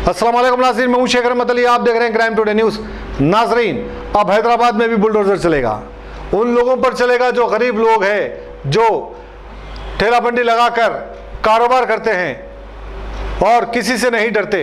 अस्सलाम वालेकुम नाज़रीन, मैं हूं शेख रहमत अली, आप देख रहे हैं क्राइम टुडे न्यूज़। नाज़रीन, अब हैदराबाद में भी बुलडोज़र चलेगा। उन लोगों पर चलेगा जो गरीब लोग हैं, जो ठेला बंडी लगाकर कारोबार करते हैं और किसी से नहीं डरते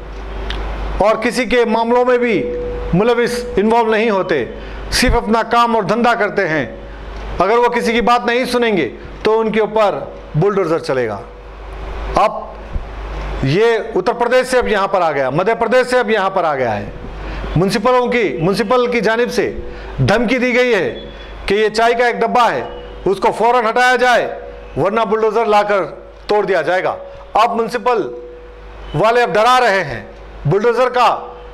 और किसी के मामलों में भी मुलविस इन्वॉल्व नहीं होते, सिर्फ अपना काम और धंधा करते हैं। अगर वो किसी की बात नहीं सुनेंगे तो उनके ऊपर बुलडोज़र चलेगा। अब ये उत्तर प्रदेश से अब यहाँ पर आ गया, मध्य प्रदेश से अब यहाँ पर आ गया है। म्युनिसिपल की जानिब से धमकी दी गई है कि ये चाय का एक डब्बा है, उसको फौरन हटाया जाए वरना बुलडोज़र लाकर तोड़ दिया जाएगा। अब म्युनिसिपल वाले अब डरा रहे हैं, बुलडोज़र का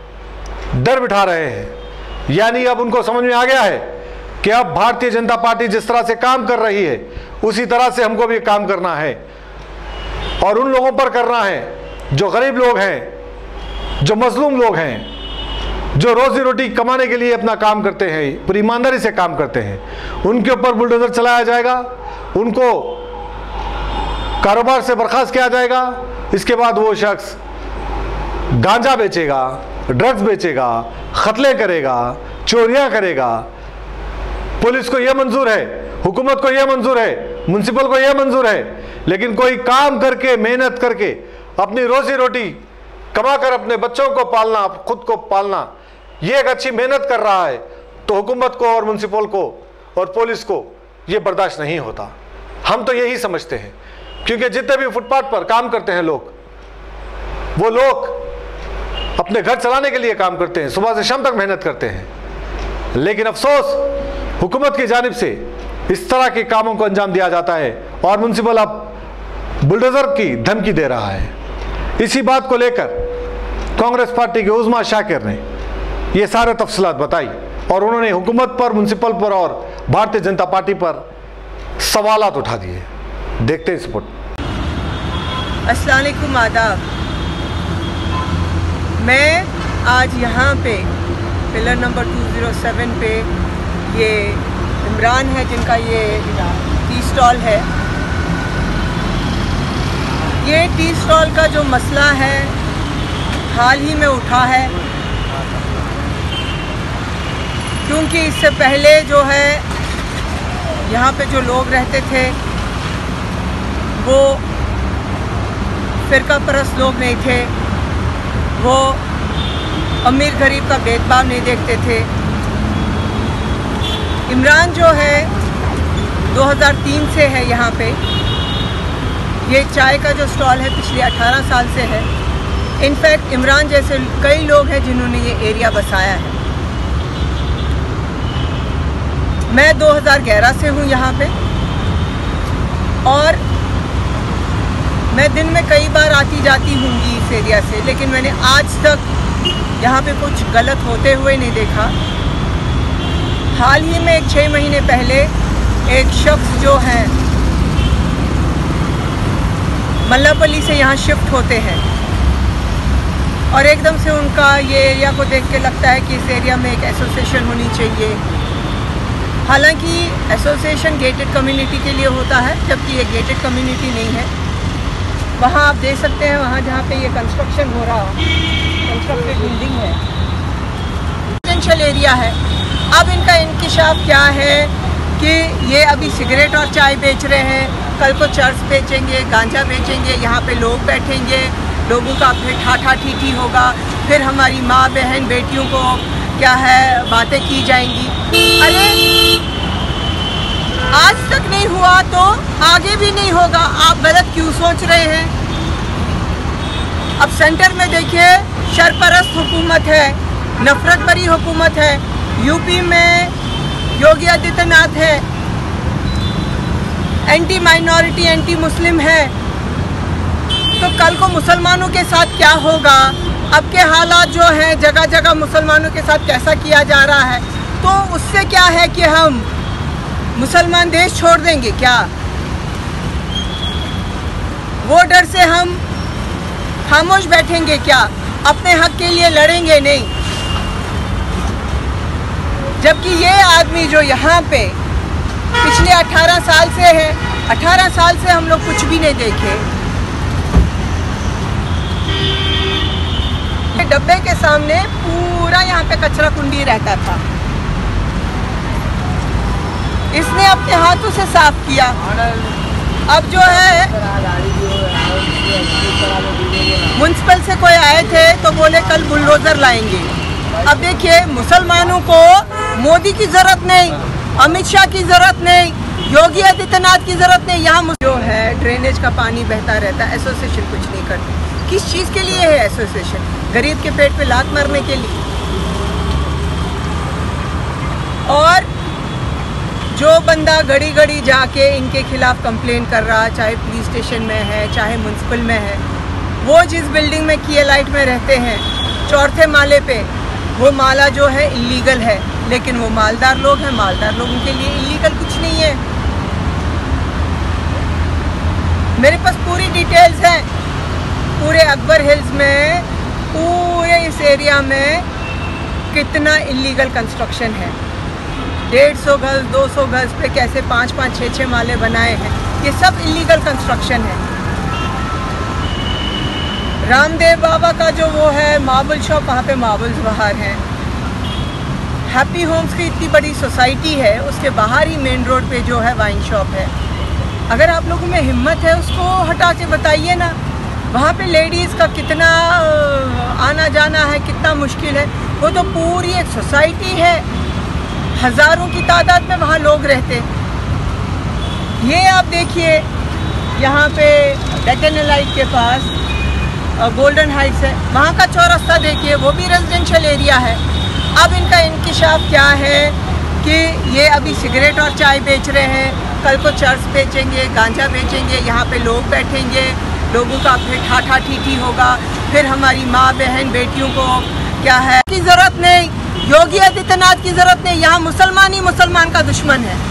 डर बिठा रहे हैं। यानी अब उनको समझ में आ गया है कि अब भारतीय जनता पार्टी जिस तरह से काम कर रही है उसी तरह से हमको भी काम करना है और उन लोगों पर करना है जो गरीब लोग हैं, जो मजलूम लोग हैं, जो रोजी रोटी कमाने के लिए अपना काम करते हैं, पूरी ईमानदारी से काम करते हैं। उनके ऊपर बुलडोज़र चलाया जाएगा, उनको कारोबार से बर्खास्त किया जाएगा। इसके बाद वो शख्स गांजा बेचेगा, ड्रग्स बेचेगा, खतले करेगा, चोरियां करेगा। पुलिस को यह मंजूर है, हुकूमत को यह मंजूर है, म्युनिसिपल को यह मंजूर है, लेकिन कोई काम करके, मेहनत करके अपनी रोजी रोटी कमाकर अपने बच्चों को पालना, खुद को पालना, ये एक अच्छी मेहनत कर रहा है तो हुकूमत को और म्युनिसिपल को और पुलिस को ये बर्दाश्त नहीं होता। हम तो यही समझते हैं, क्योंकि जितने भी फुटपाथ पर काम करते हैं लोग, वो लोग अपने घर चलाने के लिए काम करते हैं, सुबह से शाम तक मेहनत करते हैं। लेकिन अफसोस हुकूमत की जानिब से इस तरह के कामों को अंजाम दिया जाता है और म्युनिसिपल अब बुलडोज़र की धमकी दे रहा है। इसी बात को लेकर कांग्रेस पार्टी के उज़्मा शाकिर ने ये सारे तफसीलात बताई और उन्होंने हुकूमत पर, म्युनिसिपल पर और भारतीय जनता पार्टी पर सवालात उठा दिए। देखते हैं रिपोर्ट। अस्सलाम वालेकुम, आदाब। मैं आज यहाँ पे पिलर नंबर 207 पे, ये इमरान है जिनका ये टी स्टॉल है। ये टी स्टॉल का जो मसला है हाल ही में उठा है, क्योंकि इससे पहले जो है यहाँ पे जो लोग रहते थे वो फ़िरका परस्त लोग नहीं थे, वो अमीर गरीब का भेदभाव नहीं देखते थे। इमरान जो है 2003 से है यहाँ पे। ये चाय का जो स्टॉल है पिछले 18 साल से है। इनफैक्ट इमरान जैसे कई लोग हैं जिन्होंने ये एरिया बसाया है। मैं 2011 से हूँ यहाँ पे और मैं दिन में कई बार आती जाती हूँगी इस एरिया से, लेकिन मैंने आज तक यहाँ पे कुछ गलत होते हुए नहीं देखा। हाल ही में 6 महीने पहले एक शख्स जो है मल्लापल्ली से यहाँ शिफ्ट होते हैं और एकदम से उनका ये एरिया को देख के लगता है कि इस एरिया में एक एसोसिएशन होनी चाहिए। हालांकि एसोसिएशन गेटेड कम्युनिटी के लिए होता है, जबकि ये गेटेड कम्युनिटी नहीं है। वहाँ आप देख सकते हैं, वहाँ जहाँ पे ये कंस्ट्रक्शन हो रहा है, कंस्ट्रक्टेड बिल्डिंग है, रेजिडेंशियल एरिया है। अब इनका इंकिशाफ क्या है कि ये अभी सिगरेट और चाय बेच रहे हैं, कल को चर्च बेचेंगे, गांजा बेचेंगे, यहाँ पे लोग बैठेंगे, लोगों का फिर ठाठा ठीठी होगा, फिर हमारी माँ बहन बेटियों को क्या है बातें की जाएंगी। अरे आज तक नहीं हुआ तो आगे भी नहीं होगा, आप गलत क्यों सोच रहे हैं? अब सेंटर में देखिए शरपरस्त हुकूमत है, नफरत भरी हुकूमत है। यूपी में योगी आदित्यनाथ है, एंटी माइनॉरिटी, एंटी मुस्लिम है। तो कल को मुसलमानों के साथ क्या होगा? अब के हालात जो हैं, जगह जगह मुसलमानों के साथ कैसा किया जा रहा है, तो उससे क्या है कि हम मुसलमान देश छोड़ देंगे क्या? वो डर से हम खामोश बैठेंगे क्या? अपने हक के लिए लड़ेंगे नहीं? जबकि ये आदमी जो यहाँ पे पिछले 18 साल से है, 18 साल से हम लोग कुछ भी नहीं देखे। डब्बे के सामने पूरा यहाँ पे कचरा कुंडी रहता था। इसने अपने हाथों से साफ किया। अब जो है म्युनिसिपल से कोई आए थे तो बोले कल बुलडोजर लाएंगे। अब देखिए, मुसलमानों को मोदी की जरूरत नहीं, अमित शाह की जरूरत नहीं, योगी आदित्यनाथ की जरूरत नहीं। यहाँ जो है ड्रेनेज का पानी बहता रहता है, एसोसिएशन कुछ नहीं करती। किस चीज़ के लिए है एसोसिएशन? गरीब के पेट पे लात मारने के लिए। और जो बंदा घड़ी घड़ी जाके इनके खिलाफ कंप्लेन कर रहा, चाहे पुलिस स्टेशन में है चाहे म्युनिसिपल में है, वो जिस बिल्डिंग में किए लाइट में रहते हैं, चौथे माले पे, वो माला जो है इलीगल है, लेकिन वो मालदार लोग हैं, मालदार लोगों के लिए इलीगल कुछ नहीं है। मेरे पास पूरी डिटेल्स हैं। पूरे अकबर हिल्स में, पूरे इस एरिया में कितना इलीगल कंस्ट्रक्शन है। 150 गज 200 गज पे कैसे 5-5 6-6 माले बनाए हैं, ये सब इलीगल कंस्ट्रक्शन है। रामदेव बाबा का जो वो है मार्बल शॉप, वहाँ पे मार्बल्स बाहर हैं। हैप्पी होम्स की इतनी बड़ी सोसाइटी है, उसके बाहर ही मेन रोड पे जो है वाइन शॉप है। अगर आप लोगों में हिम्मत है उसको हटा के बताइए ना। वहाँ पे लेडीज़ का कितना आना जाना है, कितना मुश्किल है। वो तो पूरी एक सोसाइटी है, हज़ारों की तादाद में वहाँ लोग रहते। ये आप देखिए, यहाँ पे डेक्कन लाइट के पास गोल्डन हाइट्स है, वहाँ का चौरास्ता देखिए, वो भी रेजिडेंशियल एरिया है। अब इनका इंकिशाफ क्या है कि ये अभी सिगरेट और चाय बेच रहे हैं, कल को चर्च बेचेंगे, गांजा बेचेंगे, यहाँ पे लोग बैठेंगे, लोगों का फिर ठाठा ठीठी होगा, फिर हमारी माँ बहन बेटियों को क्या है की ज़रूरत नहीं, योगी आदित्यनाथ की ज़रूरत नहीं। यहाँ मुसलमान ही मुसलमान का दुश्मन है।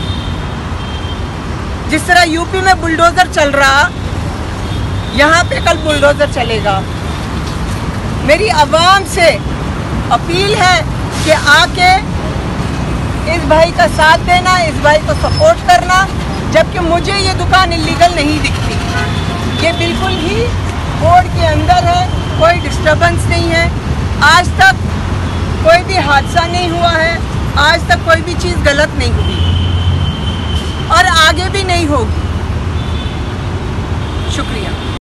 जिस तरह यूपी में बुलडोज़र चल रहा, यहाँ पे कल बुलडोज़र चलेगा। मेरी आवाम से अपील है कि आके इस भाई का साथ देना, इस भाई को सपोर्ट करना। जबकि मुझे ये दुकान इलीगल नहीं दिखती, ये बिल्कुल ही बोर्ड के अंदर है, कोई डिस्टर्बेंस नहीं है। आज तक कोई भी हादसा नहीं हुआ है, आज तक कोई भी चीज़ गलत नहीं हुई और आगे भी नहीं होगी। शुक्रिया।